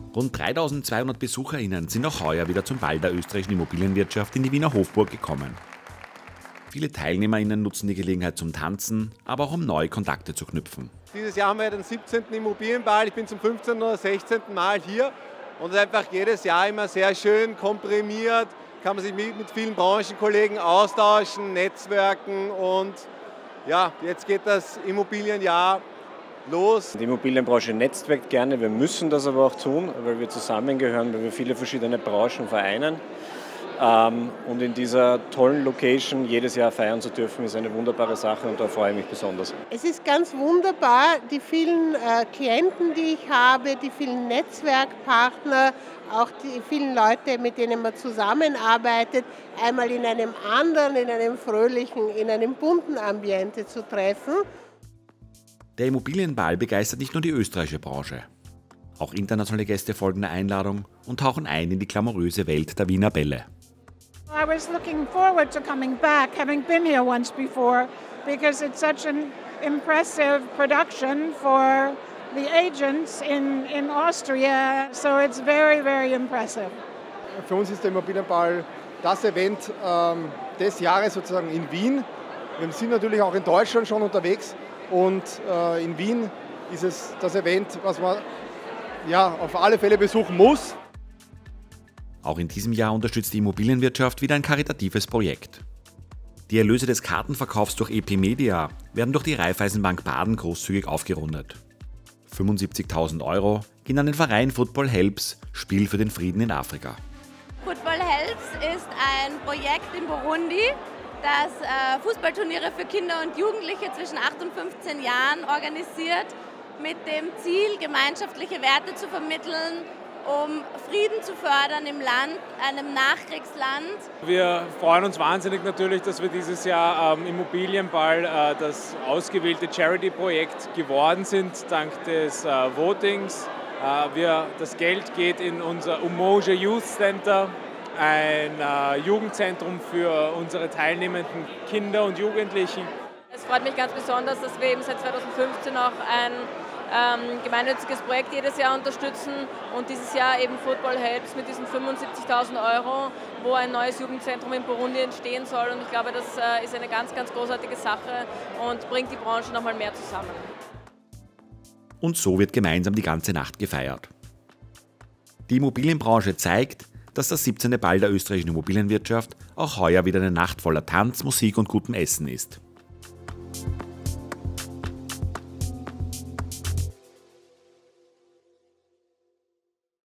Rund 3200 BesucherInnen sind auch heuer wieder zum Ball der österreichischen Immobilienwirtschaft in die Wiener Hofburg gekommen. Viele TeilnehmerInnen nutzen die Gelegenheit zum Tanzen, aber auch um neue Kontakte zu knüpfen. Dieses Jahr haben wir den 17. Immobilienball. Ich bin zum 15. oder 16. Mal hier und es ist einfach jedes Jahr immer sehr schön komprimiert. Kann man sich mit vielen Branchenkollegen austauschen, netzwerken und ja, jetzt geht das Immobilienjahr los. Die Immobilienbranche netzwerkt gerne, wir müssen das aber auch tun, weil wir zusammengehören, weil wir viele verschiedene Branchen vereinen. Und in dieser tollen Location jedes Jahr feiern zu dürfen, ist eine wunderbare Sache und da freue ich mich besonders. Es ist ganz wunderbar, die vielen Klienten, die ich habe, die vielen Netzwerkpartner, auch die vielen Leute, mit denen man zusammenarbeitet, einmal in einem anderen, in einem fröhlichen, in einem bunten Ambiente zu treffen. Der Immobilienball begeistert nicht nur die österreichische Branche. Auch internationale Gäste folgen der Einladung und tauchen ein in die glamouröse Welt der Wiener Bälle. I was looking forward to coming back, having been here once before, because it's such an impressive production for the agents in Austria. So it's very, very impressive. Für uns ist der Immobilienball das Event des Jahres sozusagen in Wien. Wir sind natürlich auch in Deutschland schon unterwegs und in Wien ist es das Event, was man ja auf alle Fälle besuchen muss. Auch in diesem Jahr unterstützt die Immobilienwirtschaft wieder ein karitatives Projekt. Die Erlöse des Kartenverkaufs durch EP Media werden durch die Raiffeisenbank Baden großzügig aufgerundet. 75.000 € gehen an den Verein Football Helps, Spiel für den Frieden in Afrika. Football Helps ist ein Projekt in Burundi, das Fußballturniere für Kinder und Jugendliche zwischen 8 und 15 Jahren organisiert, mit dem Ziel, gemeinschaftliche Werte zu vermitteln, um Frieden zu fördern im Land, einem Nachkriegsland. Wir freuen uns wahnsinnig natürlich, dass wir dieses Jahr Immobilienball das ausgewählte Charity-Projekt geworden sind, dank des Votings. Das Geld geht in unser Umoja Youth Center, ein Jugendzentrum für unsere teilnehmenden Kinder und Jugendlichen. Es freut mich ganz besonders, dass wir eben seit 2015 auch ein gemeinnütziges Projekt jedes Jahr unterstützen und dieses Jahr eben Football Helps mit diesen 75.000 €, wo ein neues Jugendzentrum in Burundi entstehen soll. Und ich glaube, das ist eine ganz, ganz großartige Sache und bringt die Branche noch mal mehr zusammen. Und so wird gemeinsam die ganze Nacht gefeiert. Die Immobilienbranche zeigt, dass das 17. Ball der österreichischen Immobilienwirtschaft auch heuer wieder eine Nacht voller Tanz, Musik und gutem Essen ist.